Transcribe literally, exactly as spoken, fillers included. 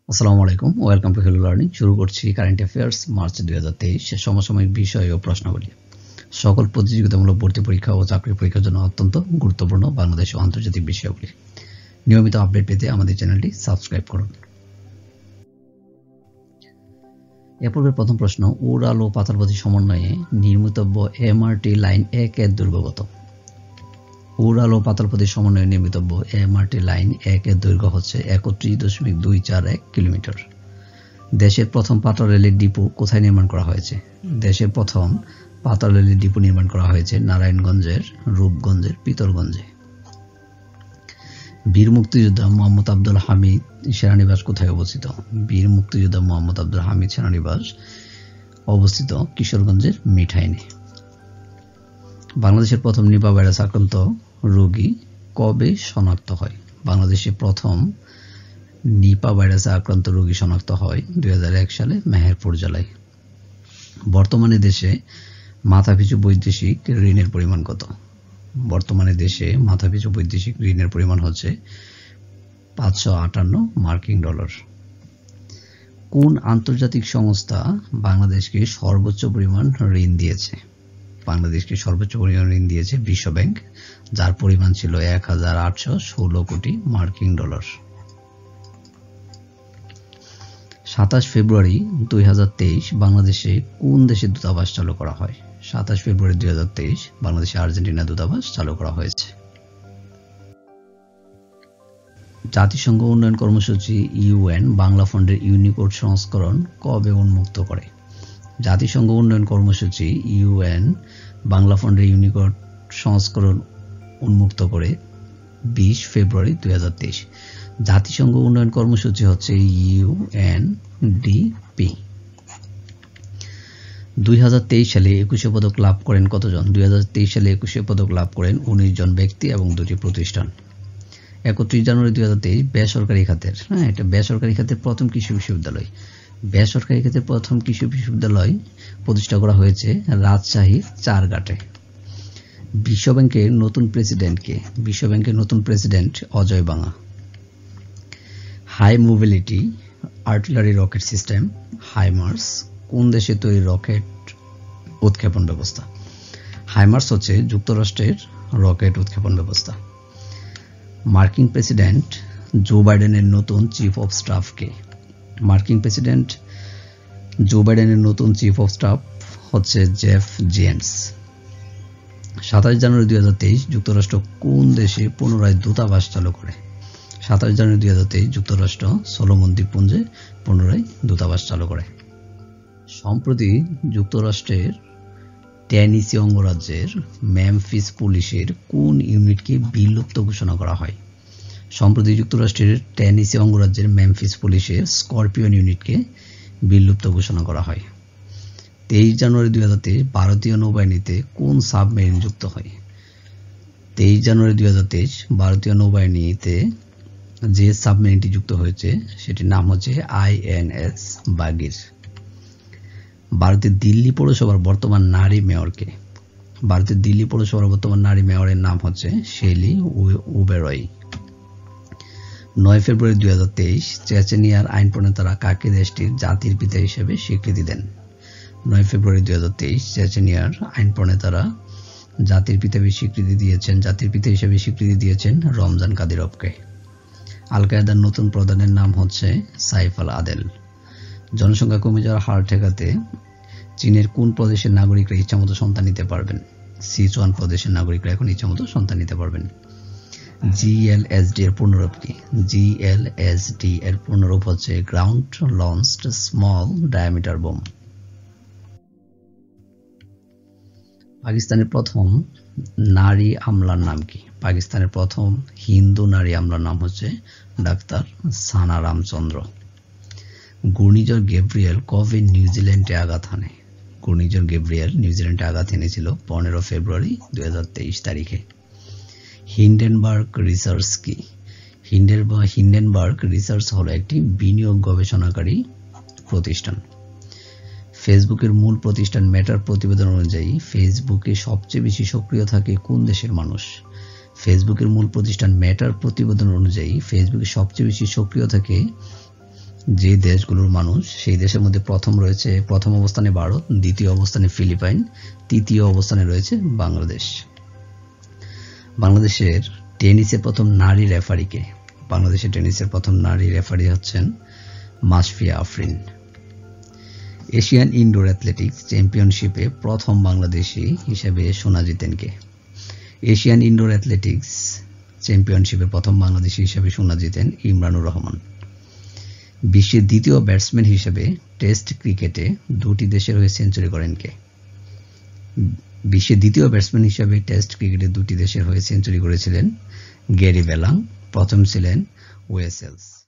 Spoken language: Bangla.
আসসালামু আলাইকুম, ওয়েলকাম টু হেলো লার্নিং। শুরু করছি কারেন্ট অ্যাফেয়ার্স মার্চ দুই হাজার তেইশ সমসাময়িক বিষয় ও প্রশ্নাবলী। সকল প্রতিযোগিতামূলক ভর্তি পরীক্ষা ও চাকরি পরীক্ষার জন্য অত্যন্ত গুরুত্বপূর্ণ বাংলাদেশ ও আন্তর্জাতিক বিষয়াবলী। নিয়মিত আপডেট পেতে আমাদের চ্যানেলটি সাবস্ক্রাইব করুন। এ পর্বের প্রথম প্রশ্ন, উড়াল ও পাতালপথী সমন্বয়ে নির্মিতব্য এমআরটি লাইন এক এর দৈর্ঘ্য কত? উড়াল ও পাতালপথী সমন্বয়ে নির্মিতব্য এমআরটি লাইন এক এর দৈর্ঘ্য হচ্ছে একত্রিশ দশমিক দুই চার এক কিলোমিটার। দেশের প্রথম পাতাল রেলের ডিপো কোথায় নির্মাণ করা হয়েছে? দেশের প্রথম পাতাল রেলের ডিপো নির্মাণ করা হয়েছে নারায়ণগঞ্জের রূপগঞ্জের পিতরগঞ্জে। বীর মুক্তিযোদ্ধা মোহাম্মদ আব্দুল হামিদ সেনানিবাস কোথায় অবস্থিত? বীর মুক্তিযোদ্ধা মোহাম্মদ আব্দুল হামিদ সেনানিবাস অবস্থিত কিশোরগঞ্জের মিঠাইনে। বাংলাদেশের প্রথম নিপা ভাইরাস আক্রান্ত রোগী কবে শনাক্ত হয়? বাংলাদেশে প্রথম নিপা ভাইরাসে আক্রান্ত রোগী শনাক্ত হয় দুই হাজার এক সালে মেহেরপুর জেলায়। বর্তমানে দেশে মাথাপিছু বৈদেশিক ঋণের পরিমাণ কত? বর্তমানে দেশে মাথাপিছু বৈদেশিক ঋণের পরিমাণ হচ্ছে পাঁচশো আটান্ন মার্কিন ডলার। কোন আন্তর্জাতিক সংস্থা বাংলাদেশকে সর্বোচ্চ পরিমাণ ঋণ দিয়েছে? বাংলাদেশকে সর্বোচ্চ পরিমাণ ঋণ দিয়েছে বিশ্ব ব্যাংক, যার পরিমাণ ছিল এক হাজার আটশো ষোলো কোটি মার্কিন ডলার। সাতাশ ফেব্রুয়ারি দুই হাজার তেইশ বাংলাদেশে কোন দেশের দূতাবাস চালু করা হয়? সাতাশ ফেব্রুয়ারি দুই হাজার তেইশ বাংলাদেশে আর্জেন্টিনা দূতাবাস চালু করা হয়েছে। জাতিসংঘ উন্নয়ন কর্মসূচি ইউএন বাংলা ফন্ডের ইউনিকোড সংস্করণ কবে উন্মুক্ত করে? জাতিসংঘ উন্নয়ন কর্মসূচি ইউএন বাংলা ফন্ডের ইউনিকোড সংস্করণ উন্মুক্ত করে বিশ ফেব্রুয়ারি দুই হাজার তেইশ। জাতিসংঘ উন্নয়ন কর্মসূচি হচ্ছে ইউএনডিপি। দুই হাজার তেইশ সালে একুশে পদক লাভ করেন কতজন? দুই হাজার তেইশ সালে একুশে পদক লাভ করেন উনিশ জন ব্যক্তি এবং দুটি প্রতিষ্ঠান। একত্রিশ জানুয়ারি দুই হাজার তেইশ বেসরকারি খাতের হ্যাঁ এটা বেসরকারি খাতের প্রথম কৃষি বিশ্ববিদ্যালয় বেসরকারি খাতের প্রথম কৃষি বিশ্ববিদ্যালয় প্রতিষ্ঠা করা হয়েছে রাজশাহীর চারঘাটে। বিশ্বব্যাংকের নতুন প্রেসিডেন্ট কে? বিশ্বব্যাংকের নতুন president Ajay Banga. High mobility artillery rocket system HIMARS কোন দেশে তৈরি রকেট উৎক্ষেপণ ব্যবস্থা? হাইমার্স হচ্ছে যুক্তরাষ্ট্রের রকেট উৎক্ষেপণ ব্যবস্থা। মার্কিন প্রেসিডেন্ট জো বাইডেনের নতুন চিফ অফ স্টাফ কে? মার্কিন প্রেসিডেন্ট জো বাইডেনের নতুন চিফ অফ স্টাফ হচ্ছে জেফ জেন্স। সাতাশ জানুয়ারি দুই হাজার তেইশ যুক্তরাষ্ট্র কোন দেশে পুনরায় দূতাবাস চালু করে? সাতাশ জানুয়ারি দুই হাজার তেইশ যুক্তরাষ্ট্র সলোমন দ্বীপপুঞ্জে পুনরায় দূতাবাস চালু করে। সম্প্রতি যুক্তরাষ্ট্রের টেনেসি অঙ্গরাজ্যের মেমফিস পুলিশের কোন ইউনিটকে বিলুপ্ত ঘোষণা করা হয়? সম্প্রতি যুক্তরাষ্ট্রের টেনেসি অঙ্গরাজ্যের মেমফিস পুলিশের স্করপিয়ন ইউনিটকে বিলুপ্ত ঘোষণা করা হয়। তেইশ জানুয়ারি দুই হাজার তেইশ ভারতীয় নৌবাহিনীতে কোন সাবমেরিন যুক্ত হয়? তেইশ জানুয়ারি দুই হাজার তেইশ ভারতীয় নৌবাহিনীতে যে সাবমেরিনটি যুক্ত হয়েছে সেটির নাম হচ্ছে আইএনএস বাগির। ভারতের দিল্লি পৌরসভার বর্তমান নারী মেয়রকে? ভারতের দিল্লি পৌরসভার বর্তমান নারী মেয়রের নাম হচ্ছে শেলি ওবেরয়। নয় ফেব্রুয়ারি দুই হাজার তেইশ চেচেনিয়ার আইন প্রণেতারা কাকে দেশটির জাতির পিতা হিসেবে স্বীকৃতি দেন? নয় ফেব্রুয়ারি দুই হাজার তেইশ চেচেনিয়ার আইন প্রণেতারা জাতির পিতা স্বীকৃতি দিয়েছেন জাতির পিতা হিসেবে স্বীকৃতি দিয়েছেন রমজান কাদিরভকে। আল কায়েদার নতুন প্রধানের নাম হচ্ছে সাইফ আল আদেল। জনসংখ্যা কমে যাওয়ার হার ঠেকাতে চীনের কোন প্রদেশের নাগরিকরা ইচ্ছামতো সন্তান নিতে পারবেন? সিচুয়ান প্রদেশের নাগরিকরা এখন ইচ্ছামতো সন্তান নিতে পারবেন। জিএলএসডি এর পূর্ণরূপ কি? জিএলএসডি এর পূর্ণরূপ হচ্ছে ground launched small diameter bomb. পাকিস্তানের প্রথম নারী আমলার নাম কি? পাকিস্তানের প্রথম হিন্দু নারী আমলার নাম হচ্ছে ডাক্তার সানা রামচন্দ্র। ঘূর্ণিঝড় গ্যাব্রিয়েল কবে নিউজিল্যান্ডে আঘাত হানে? ঘূর্ণিঝড় গ্যাব্রিয়েল নিউজিল্যান্ডে আঘাত এনেছিল পনেরো ফেব্রুয়ারি দুই হাজার তেইশ তারিখে। হিন্ডেনবার্গ রিসার্চ কি? হিন্ডেনবার্গ রিসার্চ হলো একটি বিনিয়োগ গবেষণাকারী প্রতিষ্ঠান। ফেসবুকের মূল প্রতিষ্ঠান মেটার প্রতিবেদন অনুযায়ী ফেসবুকে সবচেয়ে বেশি সক্রিয় থাকে কোন দেশের মানুষ? ফেসবুকের মূল প্রতিষ্ঠান মেটার প্রতিবেদন অনুযায়ী ফেসবুকে সবচেয়ে বেশি সক্রিয় থাকে যে দেশগুলোর মানুষ সেই দেশের মধ্যে প্রথম রয়েছে প্রথম অবস্থানে ভারত, দ্বিতীয় অবস্থানে ফিলিপাইন, তৃতীয় অবস্থানে রয়েছে বাংলাদেশ। বাংলাদেশের টেনিসের প্রথম নারী রেফারিকে বাংলাদেশের টেনিসের প্রথম নারী রেফারি হচ্ছেন Mashfia Afrin. Asian indoor athletics চ্যাম্পিয়নশিপে প্রথম বাংলাদেশি হিসেবে সোনা জিতেন কে? এশিয়ান ইনডোর অ্যাথলেটিক্স চ্যাম্পিয়নশিপে প্রথম বাংলাদেশি হিসেবে সোনা জিতেন ইমরানুর রহমান। বিশ্বের দ্বিতীয় ব্যাটসম্যান হিসেবে টেস্ট ক্রিকেটে দুটি দেশের হয়ে সেঞ্চুরি করেন কে? বিশ্বের দ্বিতীয় ব্যাটসম্যান হিসেবে টেস্ট ক্রিকেটে দুটি দেশের হয়ে সেঞ্চুরি করেছিলেন গ্যারি বেলাং, প্রথম ছিলেন ওয়েসেলস।